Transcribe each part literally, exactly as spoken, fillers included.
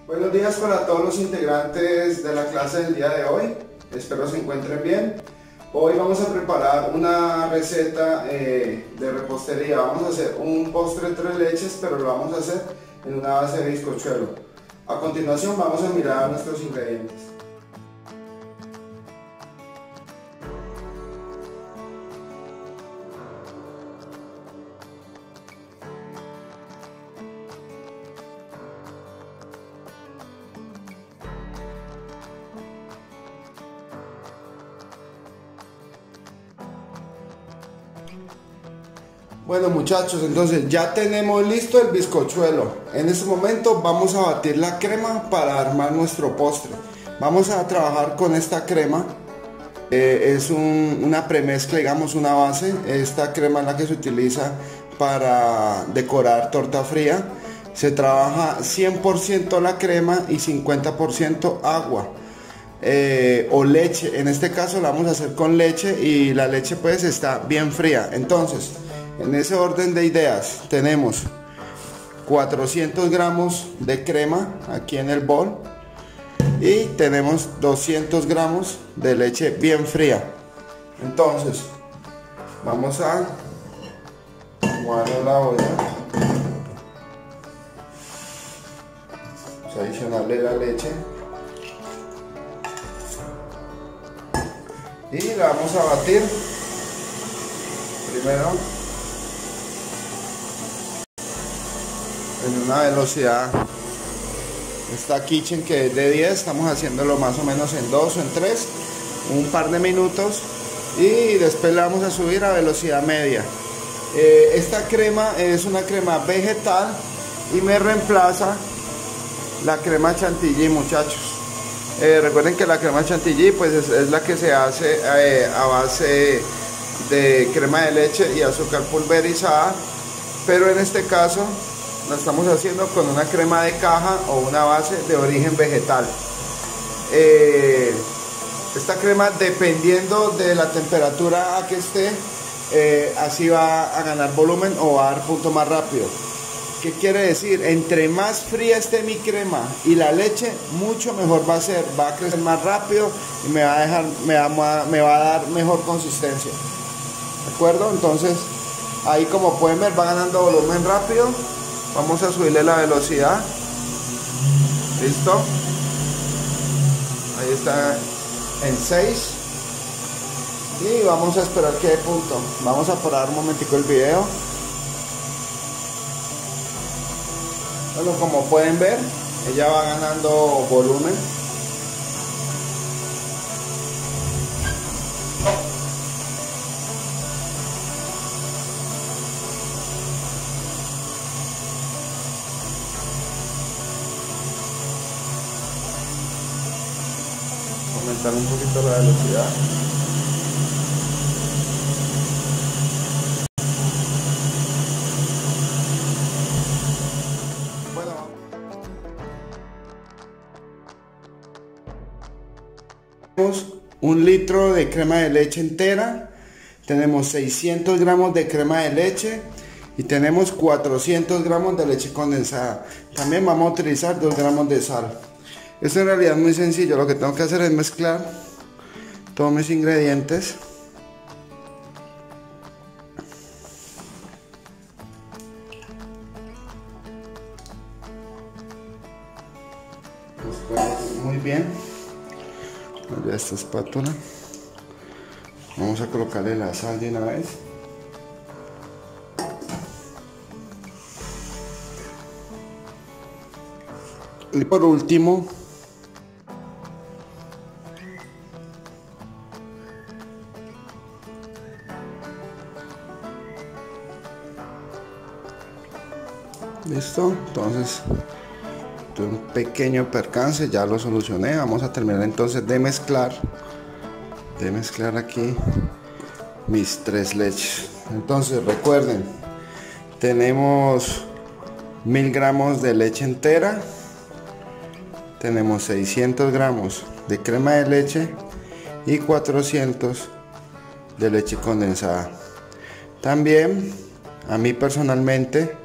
Buenos días para todos los integrantes de la clase del día de hoy, espero se encuentren bien. Hoy vamos a preparar una receta eh, de repostería. Vamos a hacer un postre de tres leches, pero lo vamos a hacer en una base de bizcochuelo. A continuación vamos a mirar nuestros ingredientes. Bueno muchachos, entonces ya tenemos listo el bizcochuelo. En este momento vamos a batir la crema para armar nuestro postre. Vamos a trabajar con esta crema. Eh, es un, una premezcla, digamos una base. Esta crema es la que se utiliza para decorar torta fría. Se trabaja cien por ciento la crema y cincuenta por ciento agua. Eh, o leche. En este caso la vamos a hacer con leche y la leche pues está bien fría. Entonces, en ese orden de ideas tenemos cuatrocientos gramos de crema aquí en el bol y tenemos doscientos gramos de leche bien fría. Entonces vamos a guardar la olla, vamos a adicionarle la leche y la vamos a batir primero en una velocidad. Esta kitchen que es de diez, estamos haciéndolo más o menos en dos o en tres, un par de minutos, y después le vamos a subir a velocidad media. Eh, esta crema es una crema vegetal y me reemplaza la crema chantilly, muchachos. Eh, recuerden que la crema chantilly pues es, es la que se hace eh, a base de crema de leche y azúcar pulverizada, pero en este caso la estamos haciendo con una crema de caja o una base de origen vegetal. Eh, esta crema, dependiendo de la temperatura a que esté, eh, así va a ganar volumen o va a dar punto más rápido. ¿Qué quiere decir? Entre más fría esté mi crema y la leche, mucho mejor va a ser, va a crecer más rápido y me va a dejar, me va, me va a dar mejor consistencia. ¿De acuerdo? Entonces, ahí como pueden ver va ganando volumen rápido. Vamos a subirle la velocidad. Listo. Ahí está en seis. Y vamos a esperar que dé punto. Vamos a parar un momentico el video. Bueno, como pueden ver, ella va ganando volumen. Aumentar un poquito la velocidad. Bueno, tenemos un litro de crema de leche entera, tenemos seiscientos gramos de crema de leche y tenemos cuatrocientos gramos de leche condensada. También vamos a utilizar dos gramos de sal. Esto en realidad es muy sencillo, lo que tengo que hacer es mezclar todos mis ingredientes. Muy bien. Ya esta espátula. Vamos a colocarle la sal de una vez. Y por último, listo. Entonces, tuve un pequeño percance, ya lo solucioné. Vamos a terminar entonces de mezclar de mezclar aquí mis tres leches. Entonces recuerden, tenemos mil gramos de leche entera, tenemos seiscientos gramos de crema de leche y cuatrocientos de leche condensada. También a mí personalmente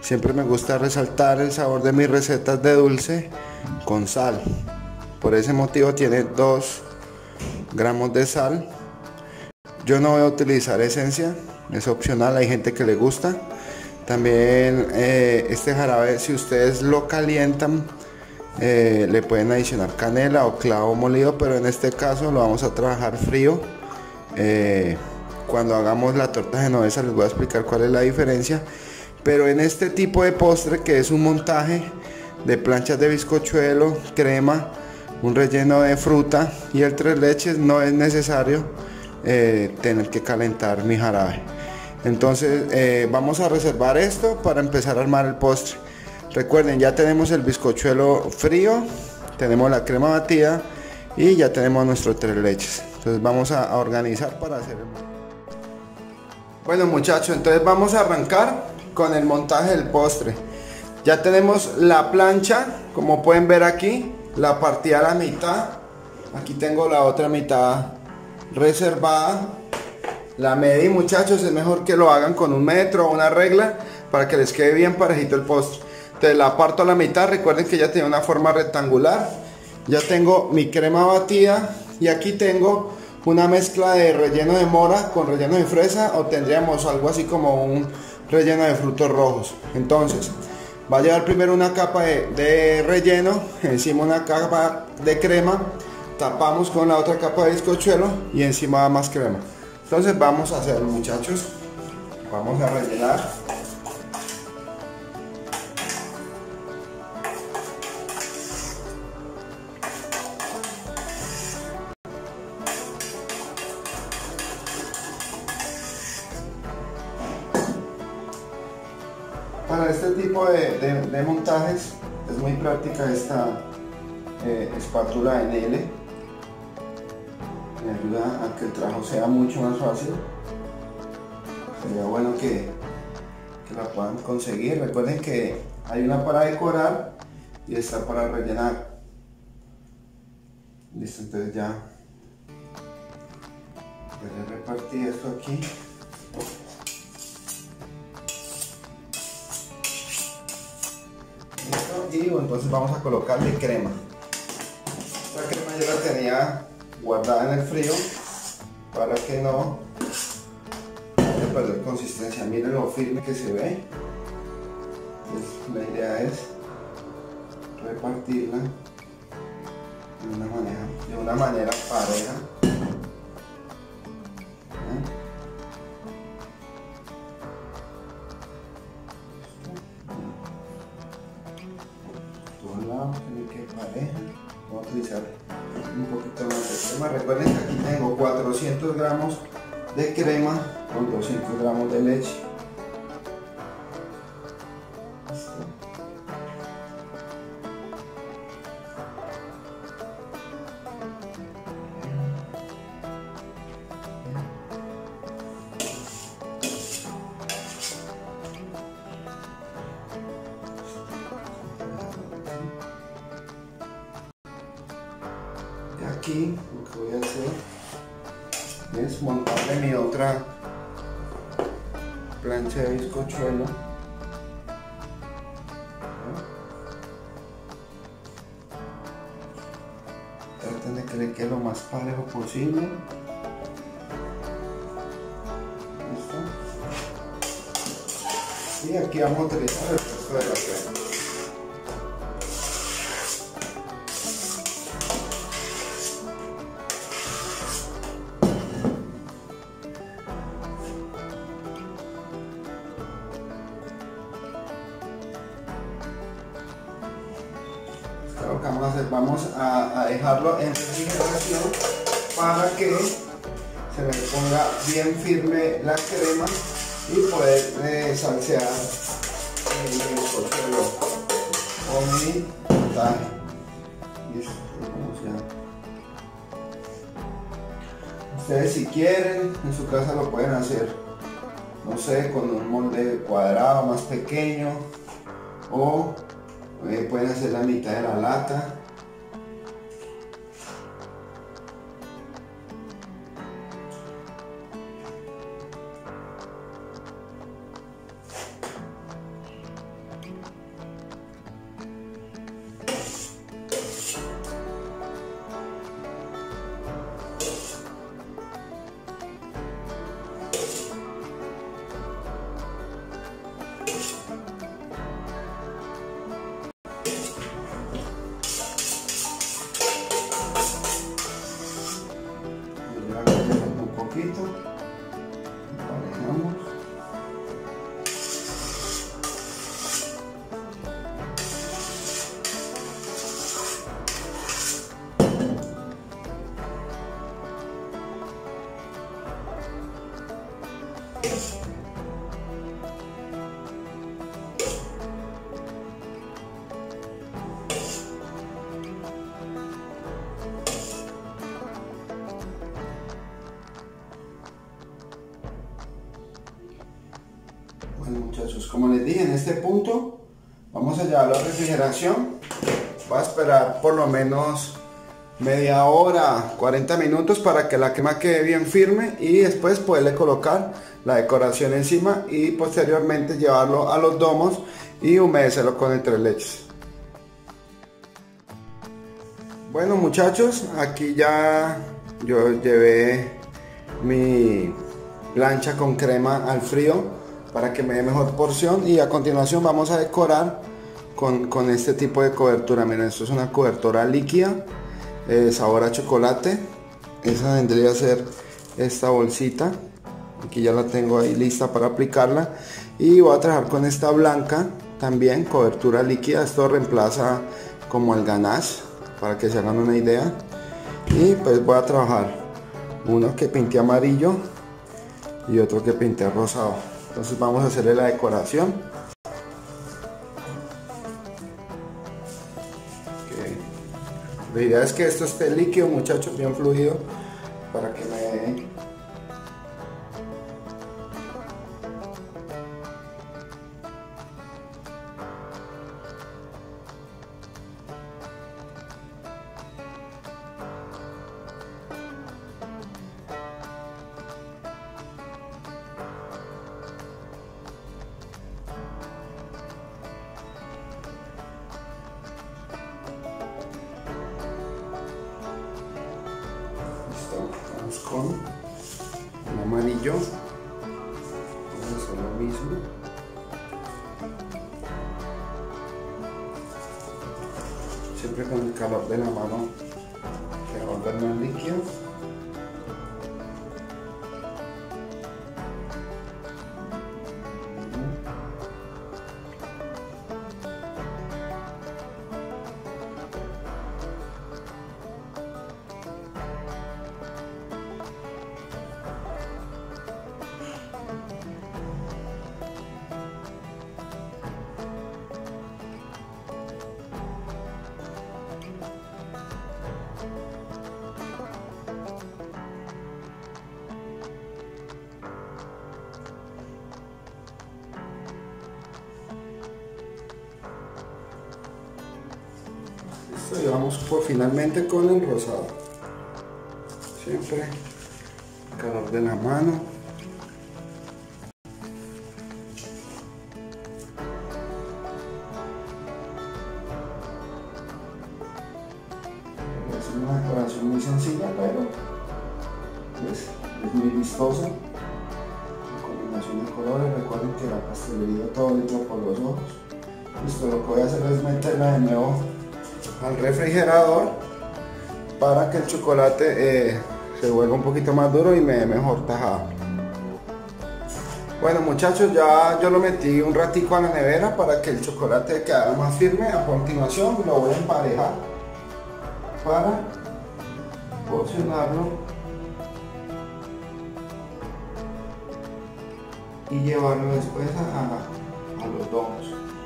Siempre me gusta resaltar el sabor de mis recetas de dulce con sal. Por ese motivo tiene dos gramos de sal. Yo no voy a utilizar esencia, es opcional, hay gente que le gusta. También eh, este jarabe, si ustedes lo calientan, eh, le pueden adicionar canela o clavo molido, pero en este caso lo vamos a trabajar frío. Eh, cuando hagamos la torta genovesa les voy a explicar cuál es la diferencia. Pero en este tipo de postre, que es un montaje de planchas de bizcochuelo, crema, un relleno de fruta y el tres leches, no es necesario eh, tener que calentar mi jarabe. Entonces eh, vamos a reservar esto para empezar a armar el postre. Recuerden, ya tenemos el bizcochuelo frío, tenemos la crema batida y ya tenemos nuestro tres leches. Entonces vamos a, a organizar para hacer el... Bueno muchachos, entonces vamos a arrancar con el montaje del postre. Ya tenemos la plancha, como pueden ver aquí, la partí a la mitad. Aquí tengo la otra mitad reservada. La medí, muchachos, es mejor que lo hagan con un metro o una regla para que les quede bien parejito el postre. Entonces la parto a la mitad. Recuerden que ya tiene una forma rectangular. Ya tengo mi crema batida y aquí tengo una mezcla de relleno de mora con relleno de fresa, o tendríamos algo así como un relleno de frutos rojos. Entonces va a llevar primero una capa de, de relleno, encima una capa de crema, tapamos con la otra capa de bizcochuelo y encima va más crema. Entonces vamos a hacerlo, muchachos. Vamos a rellenar. Para este tipo de, de, de montajes es muy práctica esta eh, espátula en L. Me ayuda a que el trabajo sea mucho más fácil. Sería bueno que, que la puedan conseguir. Recuerden que hay una para decorar y esta para rellenar. Listo, entonces ya, ya le repartí esto aquí. Y bueno, entonces vamos a colocarle crema. Esta crema yo la tenía guardada en el frío para que no vaya a perder consistencia. Miren lo firme que se ve. Entonces, la idea es repartirla de una manera, de una manera pareja. Tiene que pareja. Vamos a utilizar un poquito más de crema. Recuerden que aquí tengo cuatrocientos gramos de crema con doscientos gramos de leche. Aquí lo que voy a hacer es montarle mi otra plancha de bizcochuelo. Traten de que le quede lo más parejo posible. ¿Listo? Y aquí vamos a utilizar el resto de la crema. Lo que vamos a hacer, vamos a, a dejarlo en refrigeración para que se me ponga bien firme la crema y poder eh, salsear el bizcochuelo con mi montaje. Listo, vamos ya. Ustedes, si quieren, en su casa lo pueden hacer, no sé, con un molde cuadrado más pequeño, o Eh, pueden hacer la mitad de la lata. como les dije, en este punto vamos a llevarlo a refrigeración. Voy a esperar por lo menos media hora, cuarenta minutos para que la crema quede bien firme y después poderle colocar la decoración encima y posteriormente llevarlo a los domos y humedecerlo con el tres leches. Bueno muchachos, aquí ya yo llevé mi plancha con crema al frío para que me dé mejor porción y a continuación vamos a decorar con, con este tipo de cobertura. Miren, esto es una cobertura líquida, eh, sabor a chocolate. Esa vendría a ser esta bolsita. Aquí ya la tengo ahí lista para aplicarla y voy a trabajar con esta blanca también, cobertura líquida. Esto reemplaza como el ganache para que se hagan una idea. Y pues voy a trabajar uno que pinté amarillo y otro que pinté rosado. Entonces vamos a hacerle la decoración. Okay. La idea es que esto esté líquido muchachos, bien fluido, para que me dé con un amarillo. Vamos a hacer lo mismo. Siempre con el calor de la mano que va a volver más líquido. Y vamos por finalmente con el rosado. Siempre calor de la mano. Es una decoración muy sencilla, pero pues, es muy vistosa. La combinación de colores. Recuerden que la pastelería todo entra por los ojos. Listo, lo que voy a hacer es meterla de nuevo al refrigerador para que el chocolate eh, se vuelva un poquito más duro y me dé mejor tajada. Bueno muchachos, ya yo lo metí un ratico a la nevera para que el chocolate quedara más firme. A continuación lo voy a emparejar para porcionarlo y llevarlo después a, a los domos.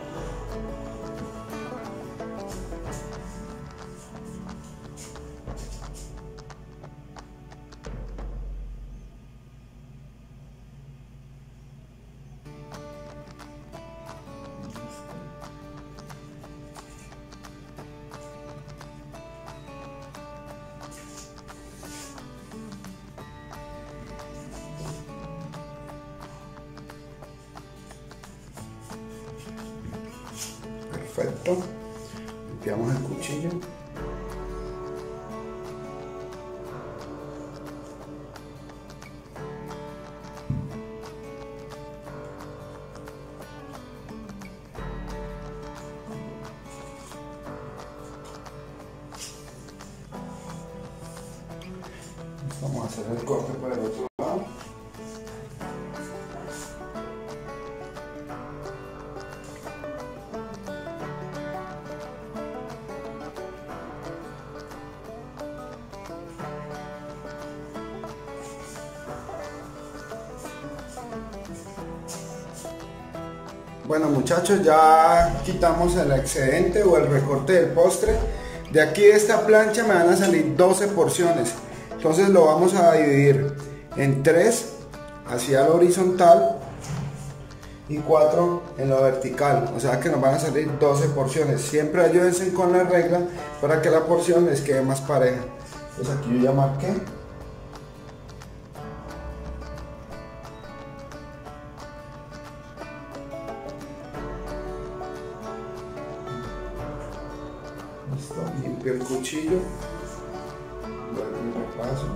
Perfecto, limpiamos el cuchillo. Vamos a hacer el corte por el otro lado. Bueno muchachos, ya quitamos el excedente o el recorte del postre. De aquí de esta plancha me van a salir doce porciones. Entonces lo vamos a dividir en tres hacia la horizontal y cuatro en lo vertical, o sea que nos van a salir doce porciones. Siempre ayúdense con la regla para que la porción les quede más pareja. Entonces aquí yo ya marqué. Listo, limpio el cuchillo, vuelvo y repaso.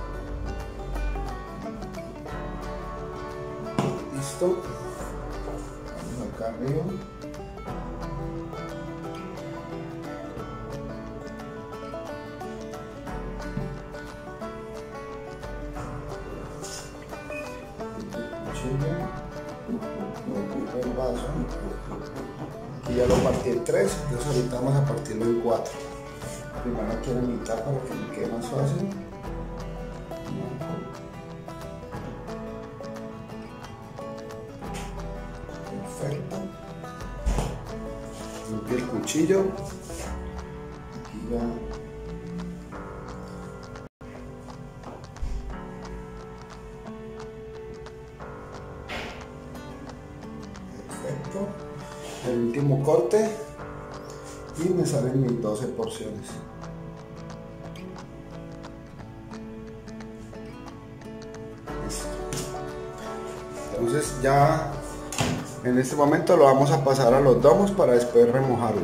Listo, vamos acá arriba. El vaso. Aquí ya lo partí en tres, entonces ahorita vamos a partirlo en cuatro. Primero aquí en la mitad para que me quede más fácil. Perfecto. Limpio el cuchillo. Aquí ya. Perfecto. El último corte y me salen mis doce porciones. Listo. Entonces ya en este momento lo vamos a pasar a los domos para después remojarlo.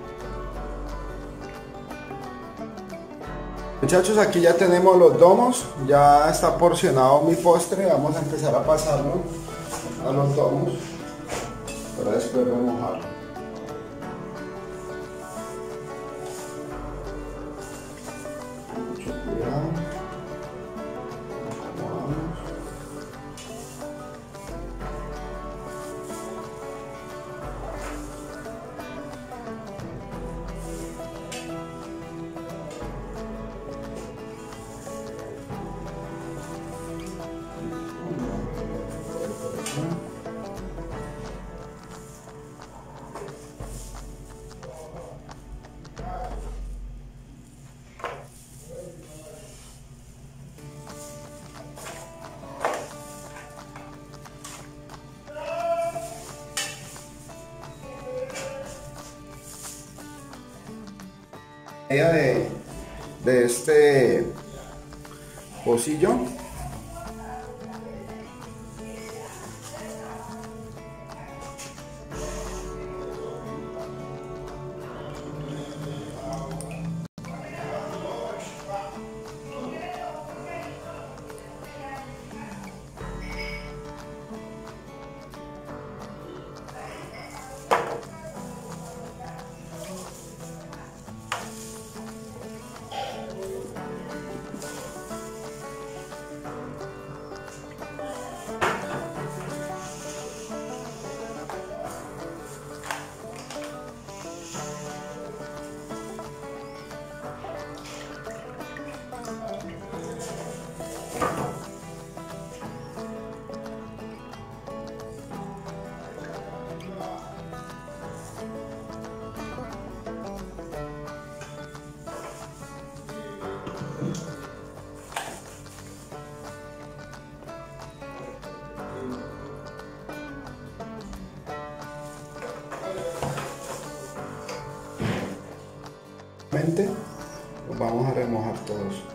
Muchachos, aquí ya tenemos los domos, ya está porcionado mi postre. Vamos a empezar a pasarlo a los domos para después remojarlo. Mucho cuidado. Acomodamos. De, de este pocillo los vamos a remojar todos.